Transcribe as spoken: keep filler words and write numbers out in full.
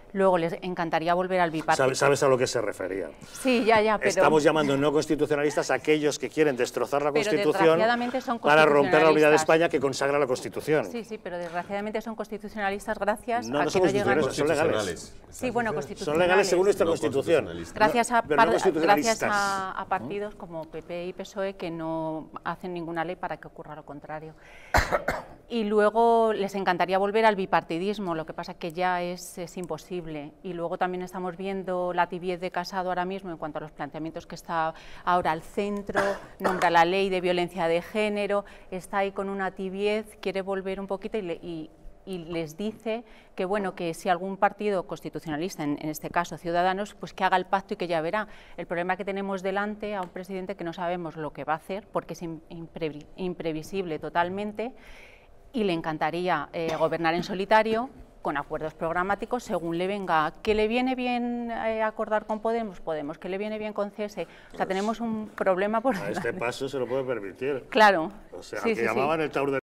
Luego les encantaría volver al bipartidismo. ¿Sabes, ¿Sabes a lo que se refería? Sí, ya, ya, pero... Estamos llamando no constitucionalistas a aquellos que quieren destrozar la pero Constitución son para romper la unidad de España que consagra la Constitución. Sí, sí, pero desgraciadamente son constitucionalistas gracias no, a no que no llegan... Son legales. Sí, bueno, constitucionales. Son legales según nuestra no Constitución. Gracias, a, no, par... no gracias a, a partidos como P P y P S O E que no hacen ninguna ley para que ocurra lo contrario. Y luego les encantaría volver al bipartidismo, lo que pasa que ya es, es imposible. Y luego también estamos viendo la tibiez de Casado ahora mismo en cuanto a los planteamientos que está ahora al centro, nombra la ley de violencia de género, está ahí con una tibiez, quiere volver un poquito y, le, y, y les dice que bueno, que si algún partido constitucionalista, en, en este caso Ciudadanos, pues que haga el pacto y que ya verá. El problema que tenemos delante a un presidente que no sabemos lo que va a hacer porque es imprevi imprevisible totalmente, y le encantaría eh, gobernar en solitario, con acuerdos programáticos, según le venga. ¿Qué le viene bien eh, acordar con Podemos? Podemos. ¿Qué le viene bien con C S? O sea, tenemos un problema por... A este paso se lo puede permitir. Claro. O sea, sí, que sí, llamaban sí. el Taur de